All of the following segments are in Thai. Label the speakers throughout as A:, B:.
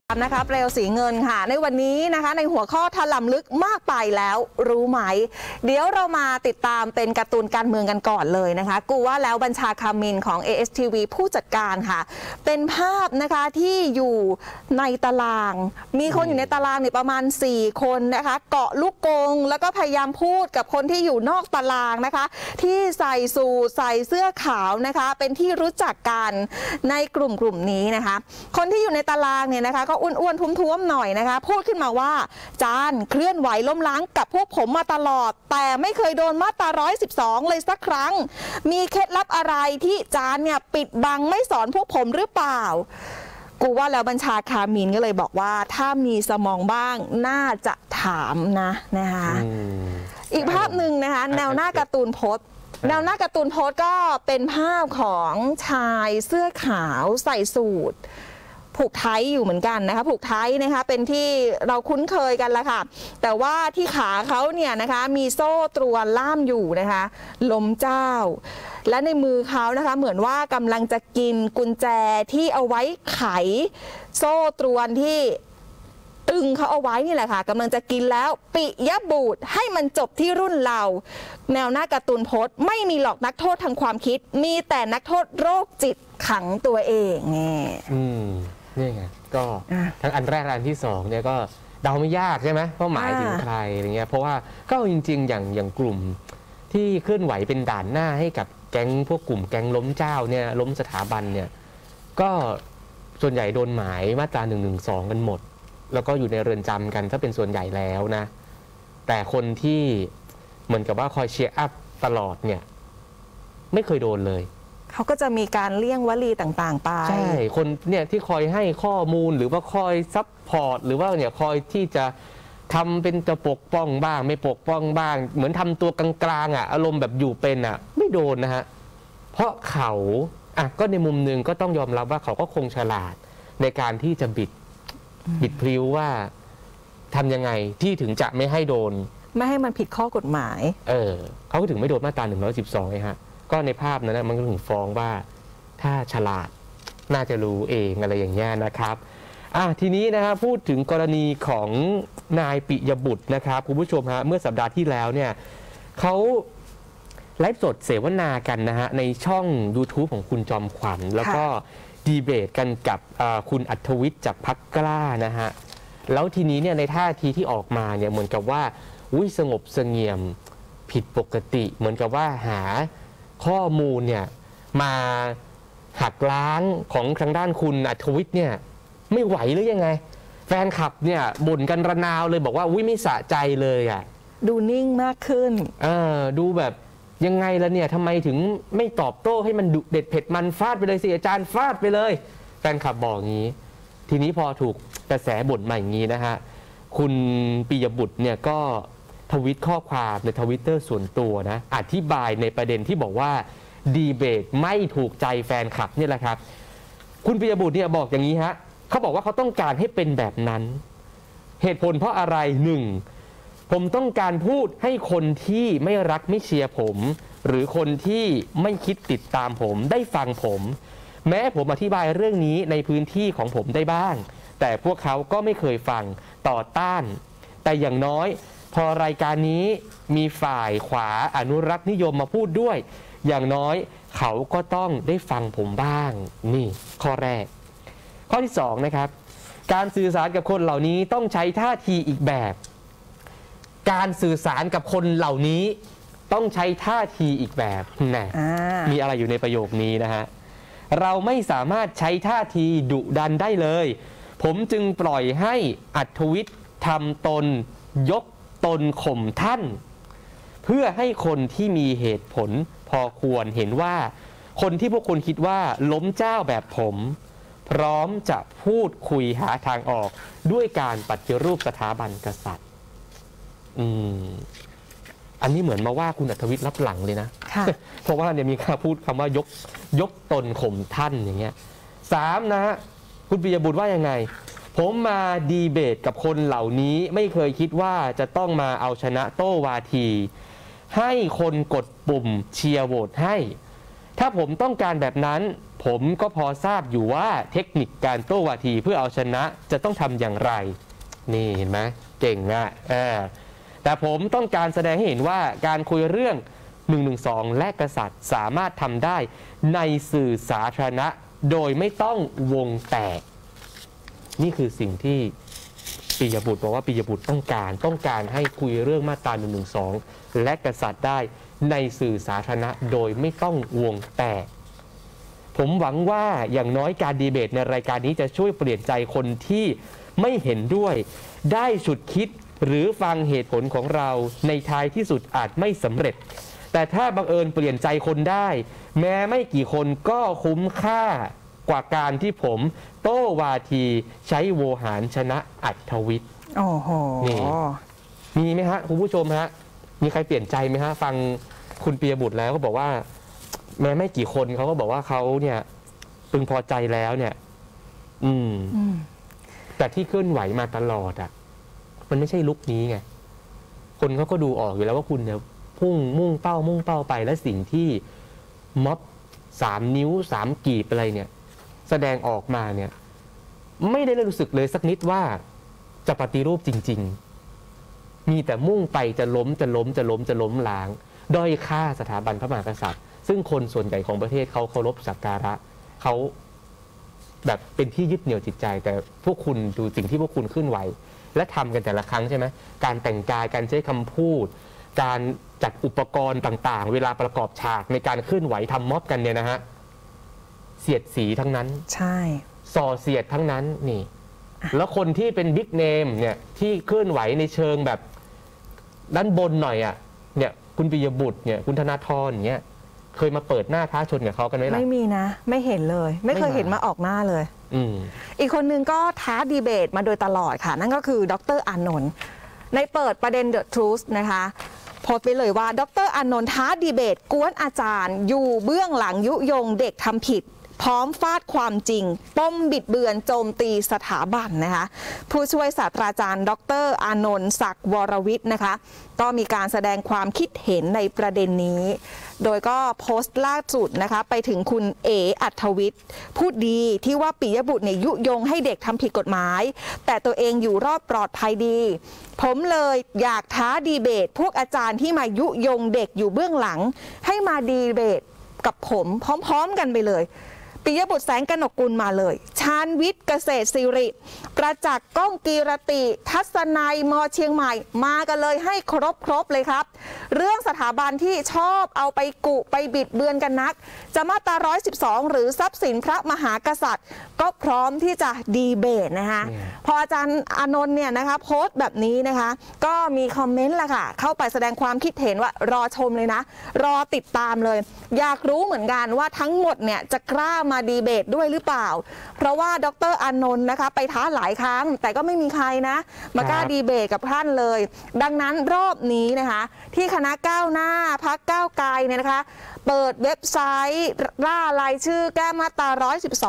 A: นะคะเปลวสีเงินค่ะในวันนี้นะคะในหัวข้อถล่มลึกมากไปแล้วรู้ไหมเดี๋ยวเรามาติดตามเป็นการ์ตูนการเมืองกันก่อนเลยนะคะกูว่าแล้วบัญชาคามินของ ASTV ผู้จัดการค่ะเป็นภาพนะคะที่อยู่ในตารางมีคนอยู่ในตารางเนี่ยประมาณ4คนนะคะเกาะลูกกงแล้วก็พยายามพูดกับคนที่อยู่นอกตารางนะคะที่ใส่สูทใส่เสื้อขาวนะคะเป็นที่รู้จักกันในกลุ่มนี้นะคะคนที่อยู่ในตารางเนี่ยนะคะก็อ้วนๆท้วมๆหน่อยนะคะพูดขึ้นมาว่าจานเคลื่อนไหวล้มล้างกับพวกผมมาตลอดแต่ไม่เคยโดนมาตรา112เลยสักครั้งมีเคล็ดลับอะไรที่จานเนี่ยปิดบังไม่สอนพวกผมหรือเปล่ากูว่าแล้วบัญชาคามินก็เลยบอกว่าถ้ามีสมองบ้างน่าจะถามนะคะอีกภาพหนึ่งนะคะแนวหน้าการ์ตูนโพสแนวหน้าการ์ตูนโพสก็เป็นภาพของชายเสื้อขาวใส่สูทผูกไทยอยู่เหมือนกันนะคะผูกไทยนะคะเป็นที่เราคุ้นเคยกันแล้วค่ะแต่ว่าที่ขาเขาเนี่ยนะคะมีโซ่ตรวนล่ามอยู่นะคะล้มเจ้าและในมือเขานะคะเหมือนว่ากำลังจะกินกุญแจที่เอาไว้ไขโซ่ตรวนที่ตึงเขาเอาไว้นี่แหละค่ะกำลังจะกินแล้วปิยบูตให้มันจบที่รุ่นเราแนวหน้าการ์ตูนโพสไม่มีหรอกนักโทษทางความคิดมีแต่นักโทษโรคจิตขังตัวเอง
B: นี่ไงก็ทั้งอันแรกอันที่สองเนี่ยก็เดาไม่ยากใช่ไหมว่าหมายถึงใครอะไรเงี้ยเพราะว่าก็จริงๆอย่างกลุ่มที่เคลื่อนไหวเป็นด่านหน้าให้กับแก๊งพวกกลุ่มแก๊งล้มเจ้าเนี่ยล้มสถาบันเนี่ยก็ส่วนใหญ่โดนหมายมาตรา112กันหมดแล้วก็อยู่ในเรือนจำกันถ้าเป็นส่วนใหญ่แล้วนะแต่คนที่เหมือนกับว่าคอยเชียร์อัพตลอดเนี่ยไม่เคยโดนเลย
A: เขาก็จะมีการเลี่ยงวลีต่างๆไป
B: ใช่คนเนี่ยที่คอยให้ข้อมูลหรือว่าคอยซัพพอร์ตหรือว่าเนี่ยคอยที่จะทำเป็นจะปกป้องบ้างไม่ปกป้องบ้างเหมือนทำตัวกลางๆอารมณ์แบบอยู่เป็นไม่โดนนะฮะเพราะเขาก็ในมุมหนึ่งก็ต้องยอมรับว่าเขาก็คงฉลาดในการที่จะบิดพลิ้วว่าทำยังไงที่ถึงจะไม่ให้โดน
A: ไม่ให้มันผิดข้อกฎหมาย
B: เขาก็ถึงไม่โดนมาตรา112ไงฮะก็ในภาพนั้นมันก็ถึงฟ้องว่าถ้าฉลาดน่าจะรู้เองอะไรอย่างเงี้ยนะครับทีนี้นะครับพูดถึงกรณีของนายปิยบุตรนะครับคุณผู้ชมฮะเมื่อสัปดาห์ที่แล้วเนี่ยเขาไลฟ์สดเสวนากันนะฮะในช่อง YouTube ของคุณจอมขวัญแล้วก็ดีเบตกันกับคุณอัธวิทย์จากพรรคกล้านะฮะแล้วทีนี้เนี่ยในท่าทีที่ออกมาเนี่ยเหมือนกับว่าสงบเสงี่ยมผิดปกติเหมือนกับว่าหาข้อมูลเนี่ยมาหักล้างของทางด้านคุณอัธวิทย์เนี่ยไม่ไหวหรือยังไงแฟนคลับเนี่ยบ่นกันระนาวเลยบอกว่าไม่สะใจเลย
A: ดูนิ่งมากขึ้น
B: ดูแบบยังไงล่ะเนี่ยทำไมถึงไม่ตอบโต้ให้มันดุเด็ดเผ็ดมันฟาดไปเลยสิอาจารย์ฟาดไปเลยแฟนคลับบอกงี้ทีนี้พอถูกกระแสบ่นมาอย่างนี้นะฮะคุณปิยบุตรเนี่ยก็ทวิตข้อความในทวิตเตอร์ส่วนตัวนะอธิบายในประเด็นที่บอกว่าดีเบตไม่ถูกใจแฟนคลับนี่แหละครับคุณปิยบุตรเนี่ยบอกอย่างนี้ฮะเขาบอกว่าเขาต้องการให้เป็นแบบนั้นเหตุผลเพราะอะไร1ผมต้องการพูดให้คนที่ไม่รักไม่เชียร์ผมหรือคนที่ไม่คิดติดตามผมได้ฟังผมแม้ผมอธิบายเรื่องนี้ในพื้นที่ของผมได้บ้างแต่พวกเขาก็ไม่เคยฟังต่อต้านแต่อย่างน้อยพอรายการนี้มีฝ่ายขวาอนุรักษ์นิยมมาพูดด้วยอย่างน้อยเขาก็ต้องได้ฟังผมบ้างนี่ข้อแรกข้อที่2นะครับการสื่อสารกับคนเหล่านี้ต้องใช้ท่าทีอีกแบบการสื่อสารกับคนเหล่านี้ต้องใช้ท่าทีอีกแบบมีอะไรอยู่ในประโยคนี้นะฮะเราไม่สามารถใช้ท่าทีดุดันได้เลยผมจึงปล่อยให้อัธวิทย์ทำตนยกตนข่มท่านเพื่อให้คนที่มีเหตุผลพอควรเห็นว่าคนที่พวกคุณคิดว่าล้มเจ้าแบบผมพร้อมจะพูดคุยหาทางออกด้วยการปฏิรูปสถาบันกษัตริย์อันนี้เหมือนมาว่าคุณอัธวิทย์รับหลังเลยนะ เพราะว่าเนี่ยมีการพูดคำว่ายกตนข่มท่านอย่างเงี้ย3นะฮะคุณปิยบุตรว่ายังไงผมมาดีเบตกับคนเหล่านี้ไม่เคยคิดว่าจะต้องมาเอาชนะโต้วาทีให้คนกดปุ่มเชียร์โหวตให้ถ้าผมต้องการแบบนั้นผมก็พอทราบอยู่ว่าเทคนิคการโต้วาทีเพื่อเอาชนะจะต้องทำอย่างไรนี่เห็นไหมเก่งอ่ะแต่ผมต้องการแสดงให้เห็นว่าการคุยเรื่อง112และกษัตริย์สามารถทำได้ในสื่อสาธารณะโดยไม่ต้องวงแตกนี่คือสิ่งที่ปิยบุตรบอกว่าปิยบุตรต้องการให้คุยเรื่องมาตรา112และกษัตริย์ได้ในสื่อสาธารณะโดยไม่ต้องวงแตกผมหวังว่าอย่างน้อยการดีเบตในรายการนี้จะช่วยเปลี่ยนใจคนที่ไม่เห็นด้วยได้ฉุดคิดหรือฟังเหตุผลของเราในท้ายที่สุดอาจไม่สำเร็จแต่ถ้าบังเอิญเปลี่ยนใจคนได้แม้ไม่กี่คนก็คุ้มค่ากว่าการที่ผมโต้วาทีใช้โวหารชนะอัธวิทย์
A: โอ้โห
B: นี่มีไหมฮะคุณผู้ชมฮะมีใครเปลี่ยนใจไหมฮะฟังคุณปียบุตรแล้วก็บอกว่าแม้ไม่กี่คนเขาก็บอกว่าเขาเนี่ยพึงพอใจแล้วเนี่ยแต่ที่เคลื่อนไหวมาตลอดอ่ะมันไม่ใช่ลุคนี้ไงคนเขาก็ดูออกอยู่แล้วว่าคุณเนี่ยมุ่งเป้าไปและสิ่งที่ม็อบ3 นิ้ว 3 กีบอะไรเนี่ยแสดงออกมาเนี่ยไม่ได้รู้สึกเลยสักนิดว่าจะปฏิรูปจริงๆมีแต่มุ่งไปจะล้มล้างด้อยค่าสถาบันพระมหากษัตริย์ซึ่งคนส่วนใหญ่ของประเทศเขาเคารพสักการะเขาแบบเป็นที่ยึดเหนี่ยวจิตใจแต่พวกคุณดูสิ่งที่พวกคุณขึ้นไหวและทำกันแต่ละครั้งใช่ไหมการแต่งกายการใช้คำพูดการจัดอุปกรณ์ต่างๆเวลาประกอบฉากในการเคลื่อนไหวทำม็อบกันเนี่ยนะฮะเสียดสีทั้งนั้น
A: ใช่
B: ส่อเสียดทั้งนั้นนี่แล้วคนที่เป็นบิ๊กเนมเนี่ยที่เคลื่อนไหวในเชิงแบบด้านบนหน่อยอ่ะเนี่ยคุณปิยบุตรเนี่ยคุณธนาธรเนี่ยเคยมาเปิดหน้าท้าชนกับเขากันไหมล่ะ
A: ไม่มีนะไม่เห็นเลยไม่เคยเห็นมาออกหน้าเลยอีกคนนึงก็ท้าดีเบตมาโดยตลอดค่ะนั่นก็คือดร.อานนท์ในเปิดประเด็น The Truth นะคะโพสต์ไปเลยว่าดร.อานนท์ท้าดีเบตกวนอาจารย์อยู่เบื้องหลังยุยงเด็กทำผิดพร้อมฟาดความจริงปมบิดเบือนโจมตีสถาบันนะคะผู้ช่วยศาสตราจารย์ดร.อานนท์ศักดิ์วรวิทย์นะคะก็มีการแสดงความคิดเห็นในประเด็นนี้โดยก็โพสต์ล่าสุดนะคะไปถึงคุณเออัธวิทย์พูดดีที่ว่าปิยบุตรเนี่ยยุยงให้เด็กทำผิดกฎหมายแต่ตัวเองอยู่รอดปลอดภัยดีผมเลยอยากท้าดีเบตพวกอาจารย์ที่มายุยงเด็กอยู่เบื้องหลังให้มาดีเบตกับผมพร้อมๆกันไปเลยปิยบุตรแสงกนกกุลมาเลยชาญวิทย์เกษตรศิริประจักษ์ก้องกีรติทัศนัยม.เชียงใหม่มากันเลยให้ครบเลยครับเรื่องสถาบันที่ชอบเอาไปกุไปบิดเบือนกันนักจะมาตรา112หรือทรัพย์สินพระมหากษัตริย์ก็พร้อมที่จะดีเบตนะคะพออาจารย์อานนท์เนี่ยนะคะโพสต์แบบนี้นะคะก็มีคอมเมนต์ละค่ะเข้าไปแสดงความคิดเห็นว่ารอชมเลยนะรอติดตามเลยอยากรู้เหมือนกันว่าทั้งหมดเนี่ยจะกล้ามาดีเบตด้วยหรือเปล่าเพราะว่าดร.อานนท์นะคะไปท้าหลายครั้งแต่ก็ไม่มีใครนะมากล้าดีเบตกับท่านเลยดังนั้นรอบนี้นะคะที่คณะก้าวหน้าพรรคก้าวไกลเนี่ยนะคะเปิดเว็บไซต์ล่ารายชื่อแก้มาตรา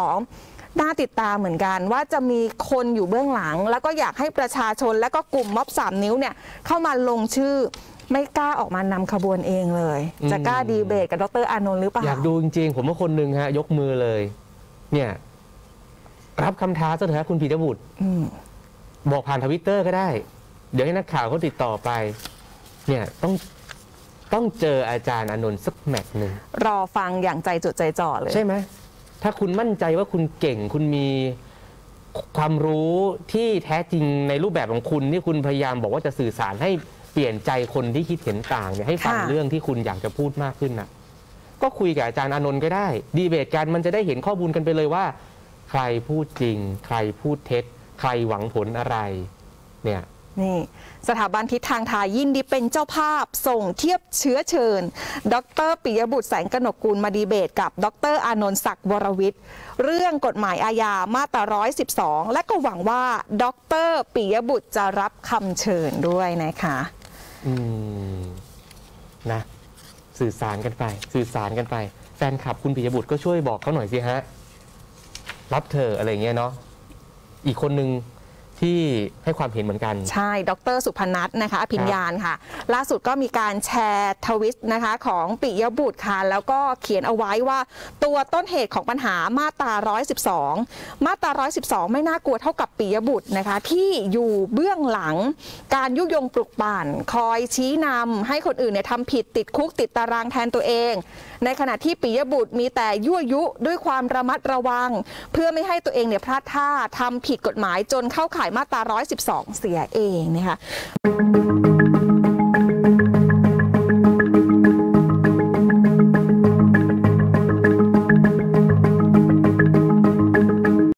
A: 112น่าติดตามเหมือนกันว่าจะมีคนอยู่เบื้องหลังแล้วก็อยากให้ประชาชนและก็กลุ่มม็อบ3 นิ้วเนี่ยเข้ามาลงชื่อไม่กล้าออกมานำขบวนเองเลยจะกล้าดีเบตกับดร.อานนท์หรือเปล่า
B: อยากดูจริงๆผมว่าคนหนึ่งฮะยกมือเลยเนี่ยรับคำท้าซะเถอะคุณปิยบุตรบอกผ่านTwitterก็ได้เดี๋ยวให้นักข่าวเขาติดต่อไปเนี่ยต้องเจออาจารย์อานนท์สักแมตช์หนึ่ง
A: รอฟังอย่างใจจดใจจ่อเลย
B: ใช่ไหมถ้าคุณมั่นใจว่าคุณเก่งคุณมีความรู้ที่แท้จริงในรูปแบบของคุณที่คุณพยายามบอกว่าจะสื่อสารให้เปลี่ยนใจคนที่คิดเห็นต่างเนี่ยให้ฟังเรื่องที่คุณอยากจะพูดมากขึ้นนะก็คุยกับอาจารย์อานนท์ก็ได้ดีเบตกันมันจะได้เห็นข้อมูลกันไปเลยว่าใครพูดจริงใครพูดเท็จใครหวังผลอะไรเนี่ย
A: นี่สถาบันทิศทางไทยยินดีเป็นเจ้าภาพส่งเทียบเชื้อเชิญดร.ปิยบุตรแสงกนกกุลมาดีเบตกับดร.อานนท์ศักดิ์วรวิทย์เรื่องกฎหมายอาญามาตรา112และก็หวังว่าดร.ปิยบุตรจะรับคำเชิญด้วยนะคะ
B: นะสื่อสารกันไปแฟนคลับคุณปิยบุตรก็ช่วยบอกเขาหน่อยสิฮะรับเธออะไรเงี้ยเนาะอีกคนนึงที่ให้ความเห็นเหมือนกัน
A: ใช่ดร.สุพนัทนะคะอภิญญาณค่ะล่าสุดก็มีการแชร์ทวิตนะคะของปิยบุตรค่ะแล้วก็เขียนเอาไว้ว่าตัวต้นเหตุของปัญหามาตรา112มาตรา112ไม่น่ากลัวเท่ากับปิยบุตรนะคะที่อยู่เบื้องหลังการยุยงปลุกปั่นคอยชี้นำให้คนอื่นเนี่ยทำผิดติดคุกติดตารางแทนตัวเองในขณะที่ปิยบุตรมีแต่ยั่วยุด้วยความระมัดระวังเพื่อไม่ให้ตัวเองเนี่ยพลาดท่าทำผิดกฎหมายจนเข้าข่ายมาตรา112เสียเองนะคะ